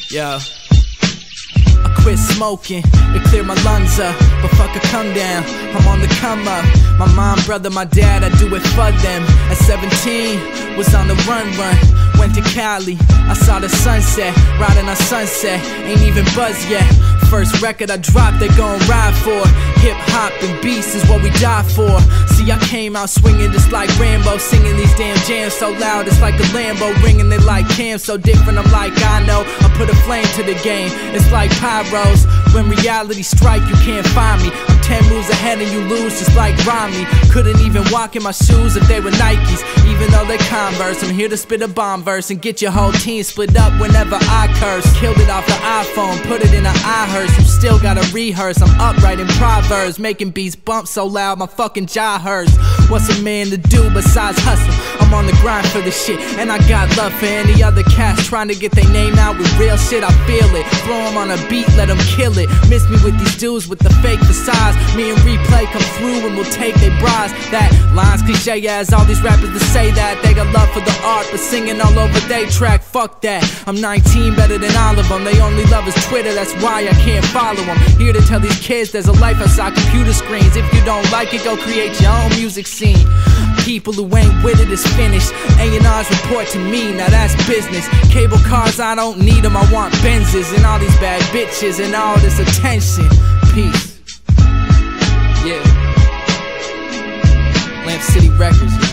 Yo, I quit smoking, it cleared my lungs up, but fuck a come down, I'm on the come up. My mom, brother, my dad, I do it for them. At 17, was on the run, went to Cali, I saw the sunset, riding on Sunset, ain't even buzzed yet. First record I dropped, they gon' ride for. Hip hop and beats is what we die for. See, I came out swinging just like Rambo, singing these damn jams so loud it's like a Lambo ringing. They like Cam, so different, I'm like, I know, I put a flame to the game. It's like pyros, when reality strike you can't find me. I'm 10 moves ahead and you lose just like Romney. Couldn't even walk in my shoes if they were Nikes, even though they Converse. I'm here to spit a bomb verse and get your whole team split up whenever I curse. Killed it off the iPhone, put it in an iHearse. You still gotta rehearse, I'm upright in Proverbs, making beats bump so loud my fucking jaw hurts. What's a man to do besides hustle? I'm on the grind for this shit, and I got love for any other cats trying to get their name out with real shit. I feel it, throw them on a beat, let them kill it. Miss me with these dudes with the fake facades. Me and Replay come through and we'll take their bras. That line's cliche as all these rappers that say that they got love for the art, but singing all over they track, fuck that. I'm 19, better than all of them. They only love is Twitter, that's why I can't follow them. Here to tell these kids there's a life outside computer screens. If you don't like it, go create your own music scene. People who ain't with it is finished. A&Rs report to me, now that's business. Cable cars, I don't need them, I want Benzes. And all these bad bitches and all this attention. Peace. Yeah. Lamp City Records.